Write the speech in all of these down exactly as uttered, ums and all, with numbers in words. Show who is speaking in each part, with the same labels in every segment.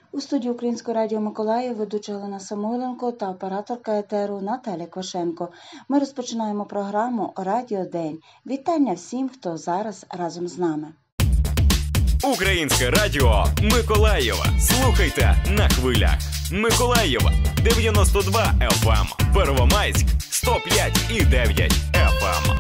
Speaker 1: У студії Українського радіо Миколаїв ведуча Галина Самойленко та операторка етеру Наталя Квашенко. Ми розпочинаємо програму «Радіо День». Вітання всім, хто зараз разом з нами.
Speaker 2: Українське радіо Миколаєва. Слухайте на хвилях. Миколаєва дев'яносто два еф ем, Первомайськ сто п'ять і дев'ять еф ем.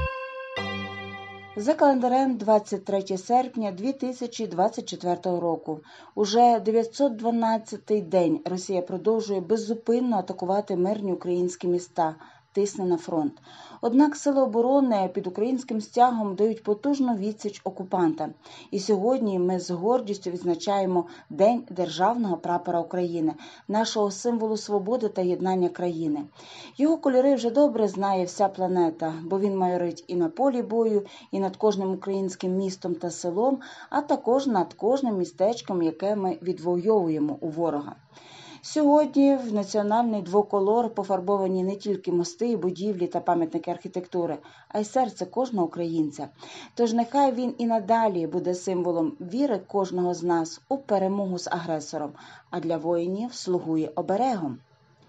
Speaker 1: За календарем двадцять третє серпня дві тисячі двадцять четвертого року. Уже дев'ятсот дванадцятий день Росія продовжує беззупинно атакувати мирні українські міста, тисне на фронт. Однак сили оборони під українським стягом дають потужну відсіч окупанта. І сьогодні ми з гордістю відзначаємо День Державного прапора України, нашого символу свободи та єднання країни. Його кольори вже добре знає вся планета, бо він майорить і на полі бою, і над кожним українським містом та селом, а також над кожним містечком, яке ми відвоюємо у ворога. Сьогодні в національний двоколор пофарбовані не тільки мости, будівлі та пам'ятники архітектури, а й серце кожного українця. Тож нехай він і надалі буде символом віри кожного з нас у перемогу з агресором, а для воїнів слугує оберегом.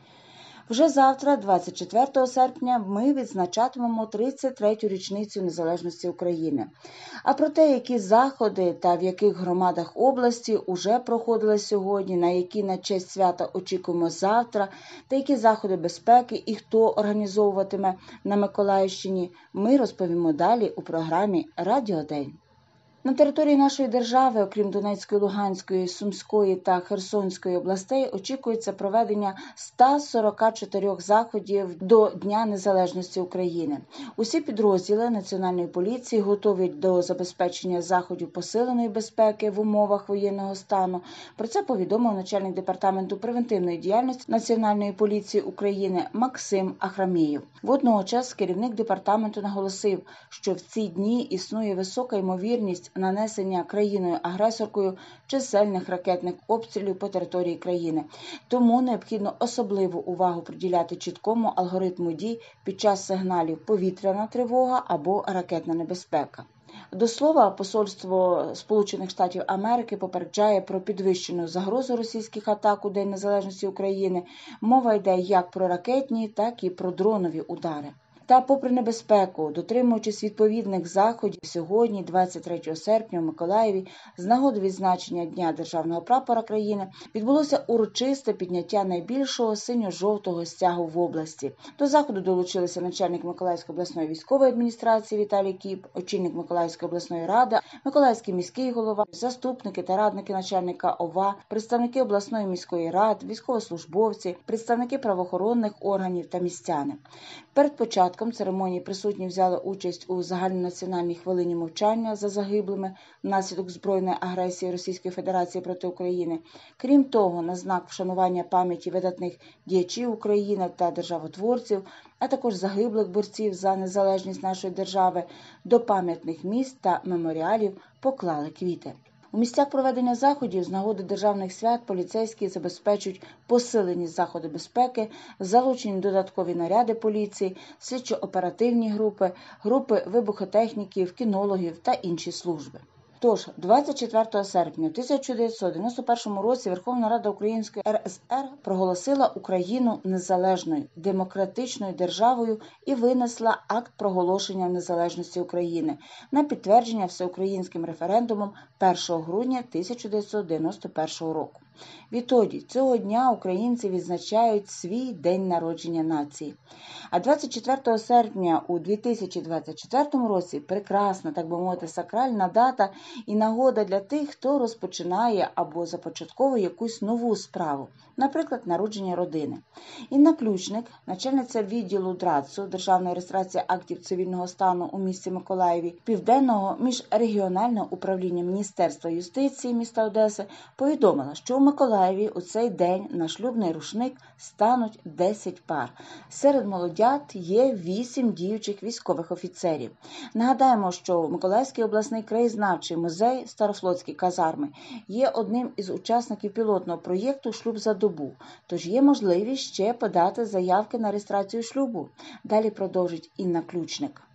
Speaker 1: Вже завтра, двадцять четвертого серпня, ми відзначатимемо тридцять третю річницю незалежності України. А про те, які заходи та в яких громадах області уже проходили сьогодні, на які на честь свята очікуємо завтра, та які заходи безпеки і хто організовуватиме на Миколаївщині, ми розповімо далі у програмі «Радіо День». На території нашої держави, окрім Донецької, Луганської, Сумської та Херсонської областей, очікується проведення ста сорока чотирьох заходів до Дня Незалежності України. Усі підрозділи Національної поліції готові до забезпечення заходів посиленої безпеки в умовах воєнного стану. Про це повідомив начальник департаменту превентивної діяльності Національної поліції України Максим Ахрамєєв. Водночас керівник департаменту наголосив, що в ці дні існує висока ймовірність нанесення країною-агресоркою чисельних ракетних обстрілів по території країни. Тому необхідно особливу увагу приділяти чіткому алгоритму дій під час сигналів повітряна тривога або ракетна небезпека. До слова, посольство Сполучених Штатів Америки попереджає про підвищену загрозу російських атак у День Незалежності України. Мова йде як про ракетні, так і про дронові удари. Та попри небезпеку, дотримуючись відповідних заходів, сьогодні, двадцять третього серпня, у Миколаєві, з нагоди відзначення Дня Державного прапора країни, відбулося урочисте підняття найбільшого синьо-жовтого стягу в області. До заходу долучилися начальник Миколаївської обласної військової адміністрації Віталій Кіп, очільник Миколаївської обласної ради, Миколаївський міський голова, заступники та радники начальника ОВА, представники обласної міської ради, військовослужбовці, представники правоохоронних органів та містяни. Перед початком церемонії присутні взяли участь у загальнонаціональній хвилині мовчання за загиблими внаслідок збройної агресії Російської Федерації проти України. Крім того, на знак вшанування пам'яті видатних діячів України та державотворців, а також загиблих борців за незалежність нашої держави, до пам'ятних місць та меморіалів поклали квіти. У місцях проведення заходів з нагоди державних свят поліцейські забезпечують посилені заходи безпеки, залучені додаткові наряди поліції, слідчо-оперативні групи, групи вибухотехніків, кінологів та інші служби. Тож, двадцять четвертого серпня тисяча дев'ятсот дев'яносто першого році Верховна Рада Української ер ес ер проголосила Україну незалежною, демократичною державою і винесла акт проголошення незалежності України на підтвердження всеукраїнським референдумом першого грудня тисяча дев'ятсот дев'яносто першого року. Відтоді, цього дня українці відзначають свій день народження нації. А двадцять четвертого серпня у дві тисячі двадцять четвертому році прекрасна, так би мовити, сакральна дата і нагода для тих, хто розпочинає або започатковує якусь нову справу, наприклад, народження родини. Інна Ключник, начальниця відділу ДРАЦу, Державної реєстрації актів цивільного стану у місті Миколаєві, Південного міжрегіонального управління Міністерства юстиції міста Одеси, повідомила, що у Миколаєві у цей день на шлюбний рушник стануть десять пар. Серед молодят є вісім діючих військових офіцерів. Нагадаємо, що Миколаївський обласний краєзнавчий музей Старофлотські казарми є одним із учасників пілотного проєкту «Шлюб за добу», тож є можливість ще подати заявки на реєстрацію шлюбу. Далі продовжить Інна Ключник.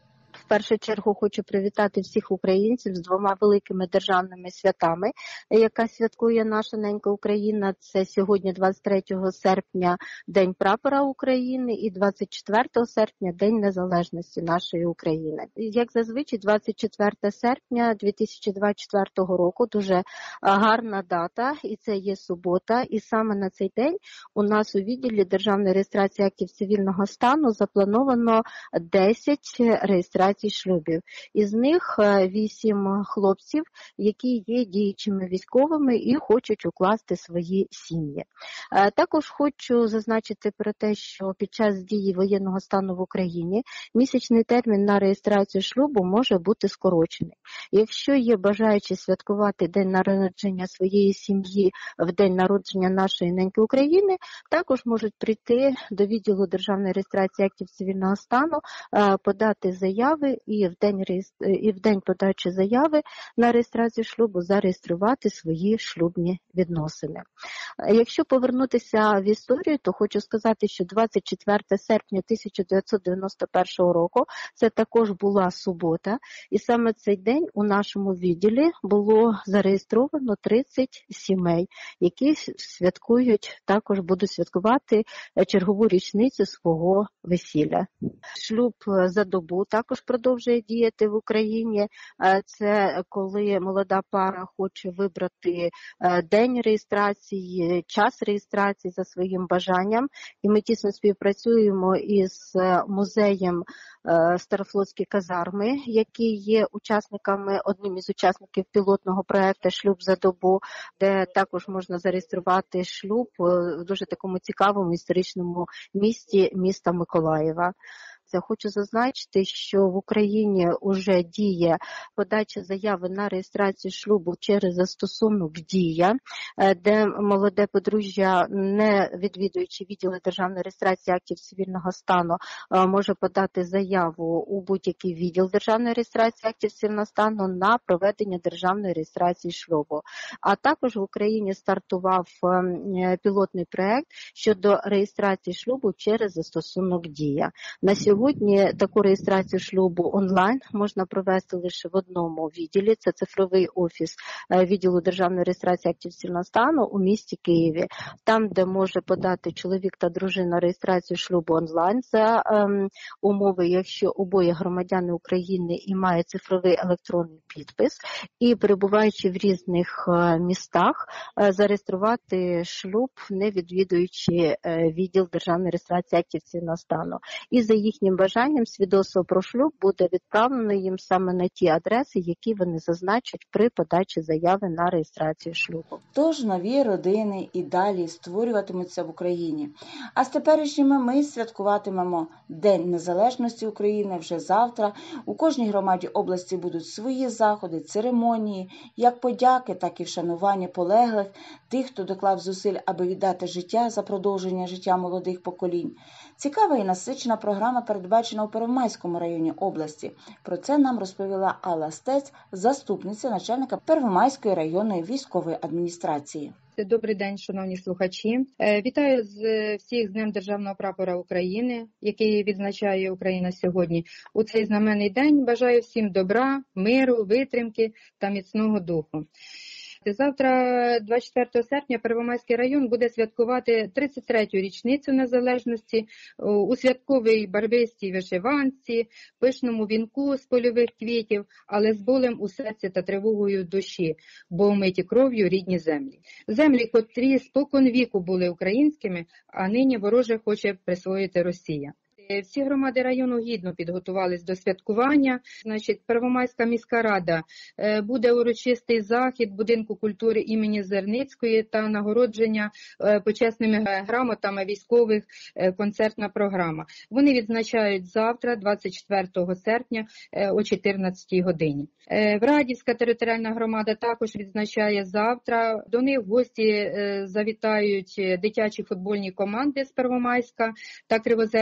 Speaker 3: В першу чергу хочу привітати всіх українців з двома великими державними святами, яка святкує наша ненька Україна. Це сьогодні двадцять третього серпня День прапора України і двадцять четвертого серпня День незалежності нашої України. Як зазвичай, двадцять четвертого серпня дві тисячі двадцять четвертого року дуже гарна дата, і це є субота. І саме на цей день у нас у відділі Державної реєстрації актів цивільного стану заплановано десять реєстрацій шлюбів. Із них вісім хлопців, які є діючими військовими і хочуть укласти свої сім'ї. Також хочу зазначити про те, що під час дії воєнного стану в Україні місячний термін на реєстрацію шлюбу може бути скорочений. Якщо є бажаючі святкувати день народження своєї сім'ї в день народження нашої неньки України, також можуть прийти до відділу Державної реєстрації актів цивільного стану, подати заяви і в день і в день подачі заяви на реєстрацію шлюбу зареєструвати свої шлюбні відносини. Якщо повернутися в історію, то хочу сказати, що двадцять четвертого серпня тисяча дев'ятсот дев'яносто першого року це також була субота, і саме цей день у нашому відділі було зареєстровано тридцять сімей, які святкують, також будуть святкувати чергову річницю свого весілля. Шлюб за добу також продовжує діяти в Україні. Це коли молода пара хоче вибрати день реєстрації, час реєстрації за своїм бажанням. І ми тісно співпрацюємо із музеєм Старофлотські казарми, які є учасниками, одним із учасників пілотного проекту «Шлюб за добу», де також можна зареєструвати шлюб в дуже такому цікавому історичному місті, міста Миколаєва. Хочу зазначити, що в Україні вже діє подача заяви на реєстрацію шлюбу через застосунок «Дія», де молоде подружжя, не відвідуючи відділи Державної реєстрації актів цивільного стану, може подати заяву у будь-який відділ Державної реєстрації актів цивільного стану на проведення державної реєстрації шлюбу. А також в Україні стартував пілотний проект щодо реєстрації шлюбу через застосунок «Дія». На сьогодні Сьогодні таку реєстрацію шлюбу онлайн можна провести лише в одному відділі. Це цифровий офіс відділу Державної реєстрації актів цивільного стану у місті Києві. Там, де може подати чоловік та дружина реєстрацію шлюбу онлайн за ем, умови, якщо обоє громадяни України і мають цифровий електронний підпис, і перебуваючи в різних е, містах, е, зареєструвати шлюб, не відвідуючи е, відділ Державної реєстрації актів цивільного стану. І за їхнім бажанням свідоцтво про шлюб буде відправлено їм саме на ті адреси, які вони зазначать при подачі заяви на реєстрацію шлюбу.
Speaker 1: Тож нові родини і далі створюватимуться в Україні. А з теперішніми ми святкуватимемо День Незалежності України вже завтра. У кожній громаді області будуть свої заходи, церемонії, як подяки, так і вшанування полеглих, тих, хто доклав зусиль, аби віддати життя за продовження життя молодих поколінь. Цікава і насичена програма передбачена у Первомайському районі області. Про це нам розповіла Алла Стець, заступниця начальника Первомайської районної військової адміністрації.
Speaker 4: Добрий день, шановні слухачі. Вітаю з всіх з Днем Державного прапора України, який відзначає Україна сьогодні. У цей знаменний день бажаю всім добра, миру, витримки та міцного духу. Завтра, двадцять четвертого серпня, Первомайський район буде святкувати тридцять третю річницю незалежності у святковій барвистій вишиванці, пишному вінку з польових квітів, але з болем у серці та тривогою душі, бо вмиті кров'ю рідні землі. Землі, котрі спокон віку були українськими, а нині вороже хоче присвоїти Росія. Всі громади району гідно підготувались до святкування. Значить, Первомайська міська рада, буде урочистий захід будинку культури імені Зерницької та нагородження почесними грамотами військових, концертна програма. Вони відзначають завтра, двадцять четвертого серпня, о чотирнадцятій годині. Врадівська територіальна громада також відзначає завтра. До них в гості завітають дитячі футбольні команди з Первомайська та Кривозерської громади.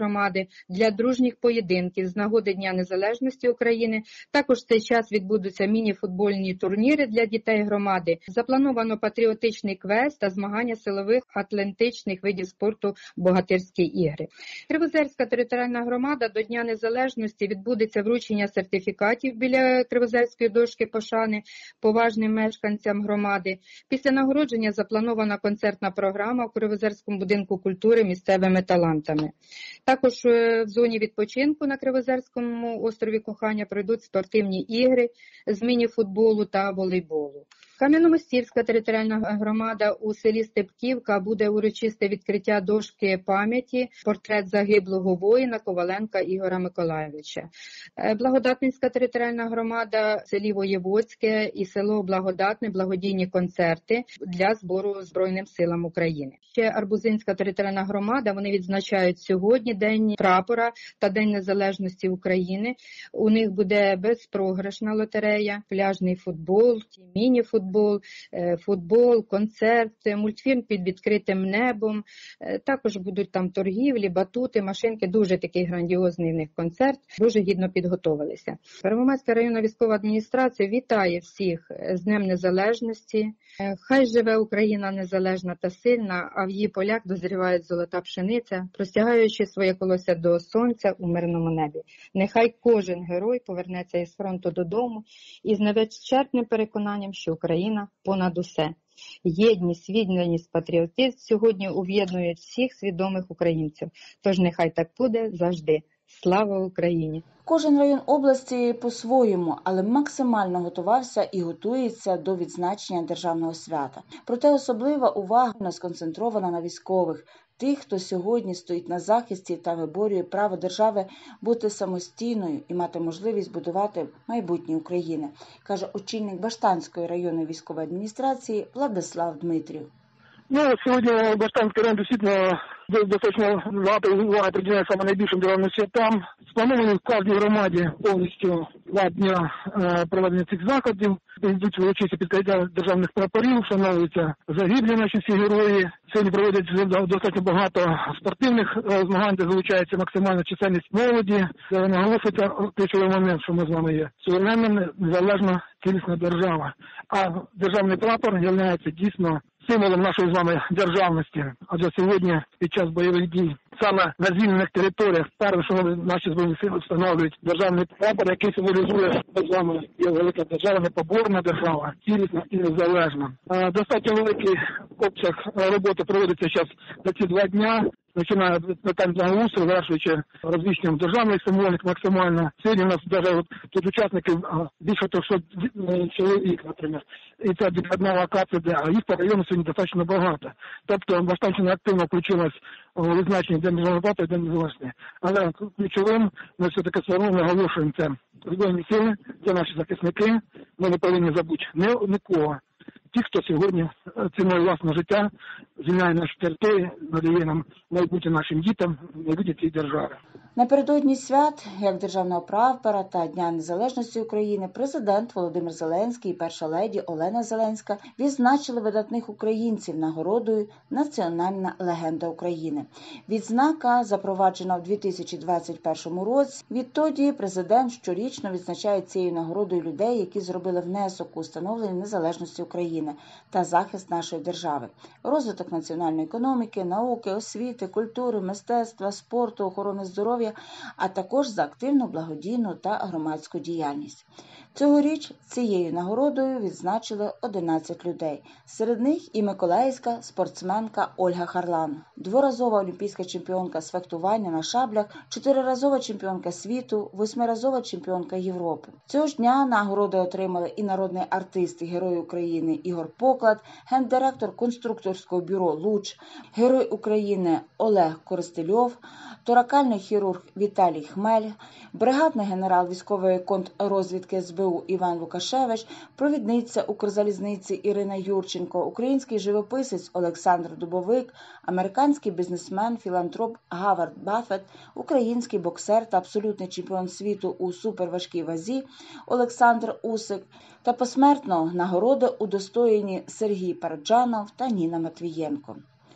Speaker 4: громади для дружніх поєдинків з нагоди Дня Незалежності України. Також в цей час відбудуться міні-футбольні турніри для дітей громади. Заплановано патріотичний квест та змагання силових атлантичних видів спорту «Богатирські ігри». Кривозерська територіальна громада до Дня Незалежності відбудеться вручення сертифікатів біля Кривозерської дошки пошани поважним мешканцям громади. Після нагородження запланована концертна програма у Кривозерському будинку культури місцевими талантами. Також в зоні відпочинку на Кривозерському острові Кохання пройдуть спортивні ігри з міні-футболу та волейболу. Кам'яно-Мостівська територіальна громада у селі Степківка буде урочисте відкриття дошки пам'яті «Портрет загиблого воїна» Коваленка Ігоря Миколайовича. Благодатницька територіальна громада в селі Воєводське і село Благодатне благодійні концерти для збору Збройним силам України. Ще Арбузинська територіальна громада, вони відзначають сьогодні День прапора та День Незалежності України. У них буде безпрограшна лотерея, пляжний футбол, міні-футбол, Футбол, футбол, концерт, мультфільм під відкритим небом. Також будуть там торгівлі, батути, машинки. Дуже такий грандіозний в них концерт. Дуже гідно підготовилися. Первомайська районна військова адміністрація вітає всіх з Днем Незалежності. Хай живе Україна незалежна та сильна, а в її полях дозріває золота пшениця, простягаючи своє колося до сонця у мирному небі. Нехай кожен герой повернеться із фронту додому із невичерпним переконанням, що Україна понад усе. Єдність, відданість, патріотизм сьогодні об'єднують всіх свідомих українців. Тож нехай так буде завжди. Слава Україні!
Speaker 1: Кожен район області по-своєму, але максимально готувався і готується до відзначення державного свята. Проте особлива увага сконцентрована на військових, тих, хто сьогодні стоїть на захисті та виборює право держави бути самостійною і мати можливість будувати майбутнє України, каже очільник Баштанської районної військової адміністрації Владислав Дмитрів.
Speaker 5: Ну, сегодня Баштанский район действительно достаточно багато уваги приділяє саме найбільшим державним святам. Сплановані в кожній громаді повністю два дня е, проведення цих заходів. Йдуть урочисті підкриття державних прапорів, вшановуються загиблі наші всі герої. Сьогодні проводять достатньо багато спортивних е, змагань, де залучається максимальна чисельність молоді. Це наголошується ключовий момент, що ми з вами є суверенна, незалежна, цілісна держава. А державний прапор є дійсно символом нашої з вами державності, адже сьогодні під час бойових дій саме на звільнених територіях перше, що наші збройні сили встановлюють державний прапор, який символізує, що з вами є велика держава, непоборна держава, цілісна і незалежна. Достатньо великий обсяг роботи проводиться зараз за ці два дня. Починає від питань благоустрою, завершуючи розвіщенням державних символік максимально. Сьогодні у нас навіть тут учасників більше трьохсот чоловік, наприклад. І це відкладна локація, де, а їх по району сьогодні достатньо багато. Тобто Баштанщина активно включилась у відзначення День державного прапора і День незалежності. Але ключовим ми все-таки все одно наголошуємо це збройні сили, це наші захисники. Ми не повинні забути нікого. Ті, хто сьогодні ціною власного життя звільняє наші території, надає нам майбутнє нашим дітям, майбутнє цієї держави.
Speaker 1: Напередодні свят, як державного прапора та Дня Незалежності України, президент Володимир Зеленський і перша леді Олена Зеленська відзначили видатних українців нагородою «Національна легенда України». Відзнака запроваджена у дві тисячі двадцять першому році. Відтоді президент щорічно відзначає цією нагородою людей, які зробили внесок у встановлення незалежності України та захист нашої держави, розвиток національної економіки, науки, освіти, культури, мистецтва, спорту, охорони здоров'я, а також за активну благодійну та громадську діяльність. Цьогоріч цією нагородою відзначили одинадцять людей. Серед них і миколаївська спортсменка Ольга Харлан, дворазова олімпійська чемпіонка з фехтування на шаблях, чотириразова чемпіонка світу, восьмиразова чемпіонка Європи. Цього ж дня нагороди отримали і народний артист і Герой України Ігор Поклад, гендиректор конструкторського бюро «Луч», Герой України Олег Коростельов, торакальний хірург Віталій Хмель, бригадний генерал військової контррозвідки ес бе у Іван Лукашевич, провідниця Укрзалізниці Ірина Юрченко, український живописець Олександр Дубовик, американський бізнесмен, філантроп Гавард Баффет, український боксер та абсолютний чемпіон світу у суперважкій вазі Олександр Усик та посмертно нагороди удостоєні Сергій Параджанов та Ніна Матвієнко.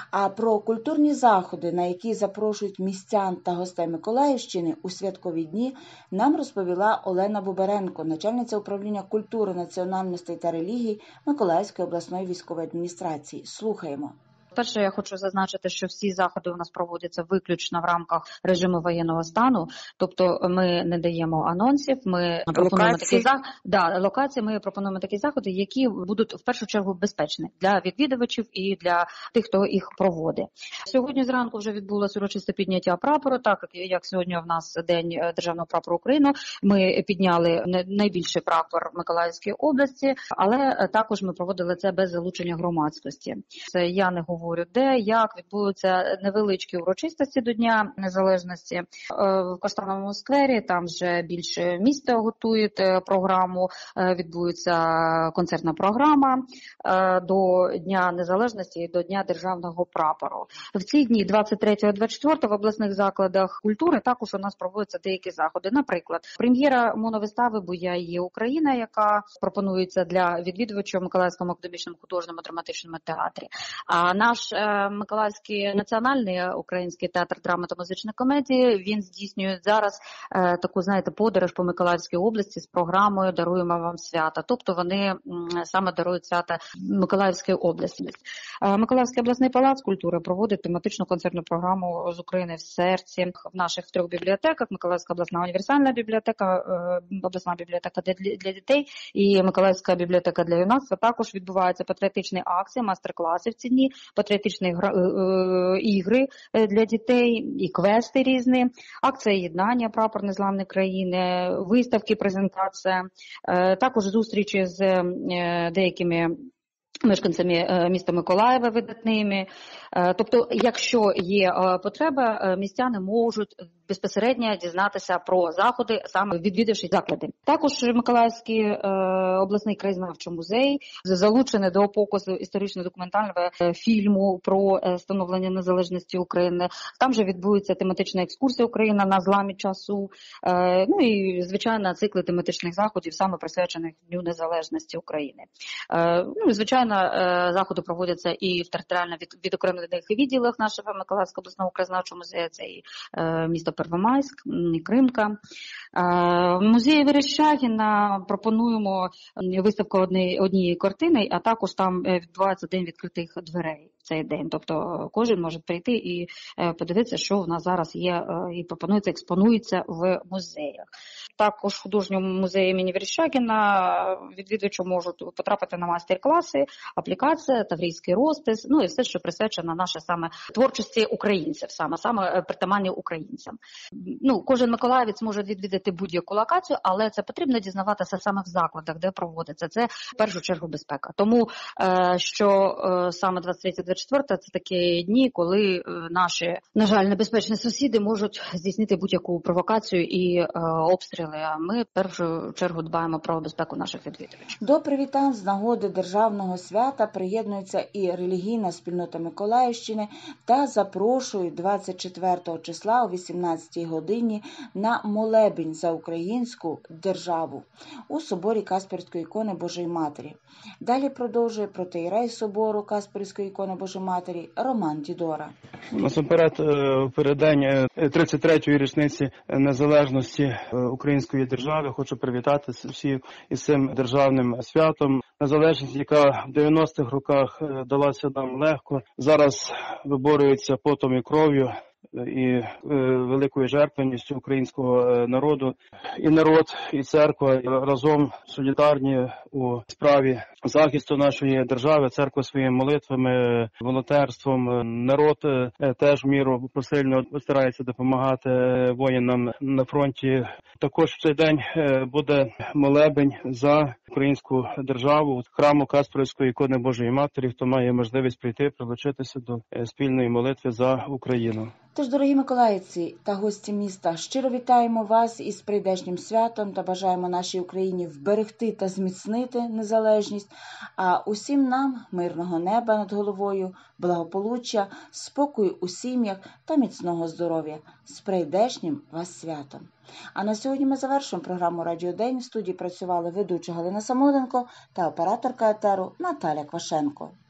Speaker 1: А про культурні заходи, на які запрошують містян та гостей Миколаївщини у святкові дні, нам розповіла Олена Буберенко, начальниця управління культури, національностей та релігій Миколаївської обласної військової адміністрації. Слухаємо.
Speaker 6: Перше, я хочу зазначити, що всі заходи у нас проводяться виключно в рамках режиму воєнного стану, тобто ми не даємо анонсів, ми пропонуємо такі за... да, локації, ми пропонуємо такі заходи, які будуть в першу чергу безпечні для відвідувачів і для тих, хто їх проводить. Сьогодні зранку вже відбулося урочисте підняття прапору, так як сьогодні в нас День Державного прапору України, ми підняли найбільший прапор Миколаївської області, але також ми проводили це без залучення громадськості. Це я не говорю Говорю, де, як відбудуться невеличкі урочистості до Дня Незалежності. В Каштановому сквері там вже більше міста готують програму, відбудеться концертна програма до Дня Незалежності і до Дня Державного прапору. В ці дні двадцять третього - двадцять четвертого в обласних закладах культури також у нас проводяться деякі заходи. Наприклад, прем'єра моновистави «Бо я є Україна», яка пропонується для відвідувачів в Миколаївському академічному художньому драматичному театрі. А наш Наш Миколаївський національний український театр драми та музичної комедії, він здійснює зараз е, таку, знаєте, подорож по Миколаївській області з програмою «Даруємо вам свята». Тобто вони м, саме дарують свята Миколаївської області. Е, Миколаївський обласний палац культури проводить тематичну концертну програму «З України в серці» в наших трьох бібліотеках. Миколаївська обласна універсальна бібліотека, е, обласна бібліотека для, для дітей і Миколаївська бібліотека для юнацтва. Також відбуваються патріотичні акції, майстер-класи в ці дні, патріотичні ігри для дітей, і квести різні, акція єднання «Прапор незламної країни», виставки, презентація, також зустрічі з деякими мешканцями міста Миколаєва видатними. Тобто, якщо є потреба, містяни можуть безпосередньо дізнатися про заходи, саме відвідавши заклади. Також Миколаївський е, обласний краєзнавчий музей залучений до показу історично-документального фільму про становлення незалежності України. Там же відбудеться тематична екскурсія «Україна на зламі часу», е, ну і, звичайно, цикли тематичних заходів, саме присвячених Дню Незалежності України. Е, ну і, звичайно, е, заходи проводяться і в територіально від, відокремлених відділах нашого Миколаївського обласного краєзнавчого музею, це і е, місто Первомайськ, Кримка. В музеї Верещагіна пропонуємо виставку однієї, однієї картини, а також там відбувається День відкритих дверей в цей день. Тобто кожен може прийти і подивитися, що в нас зараз є і пропонується, експонується в музеях. Також в художньому музеї імені Верещагіна відвідувачі можуть потрапити на майстер-класи, аплікація, таврійський розпис, ну і все, що присвячено нашій саме творчості українців, саме, саме притаманні українцям. Ну, кожен миколаївець може відвідати будь-яку локацію, але це потрібно дізнаватися саме в закладах, де проводиться. Це в першу чергу безпека. Тому, що саме двадцять третє - двадцять четверте це такі дні, коли наші, на жаль, небезпечні сусіди можуть здійснити будь-яку провокацію і обстріли. А ми в першу чергу дбаємо про безпеку наших відвідувачів.
Speaker 1: До привітань з нагоди Державного свята приєднується і релігійна спільнота Миколаївщини та запрошують двадцять четвертого числа о вісімнадцятій годині на молебень за українську державу у соборі Касперської ікони Божої Матері. Далі продовжує протоієрей собору Касперської ікони Божої Матері Роман Дідора.
Speaker 7: Насамперед, в переддень тридцять третьої річниці незалежності української держави хочу привітати всіх із цим державним святом. Незалежність, яка в дев'яностих роках далася нам легко, зараз виборюється потом і кров'ю і е, великою жертвенністю українського народу. І народ, і церква разом солідарні у справі захисту нашої держави. Церква своїми молитвами, волонтерством. Народ е, теж в міру посильно старається допомагати воїнам на фронті. Також в цей день е, буде молебень за українську державу в храму Касперської ікони Божої Матері. Хто має можливість прийти, прилучитися до е, спільної молитви за Україну.
Speaker 1: Тож, дорогі миколаївці та гості міста, щиро вітаємо вас із прийдешнім святом та бажаємо нашій Україні вберегти та зміцнити незалежність, а усім нам мирного неба над головою, благополуччя, спокою у сім'ях та міцного здоров'я. З прийдешнім вас святом. А на сьогодні ми завершуємо програму «Радіо День». В студії працювали ведуча Галина Самоденко та операторка етеру Наталя Квашенко.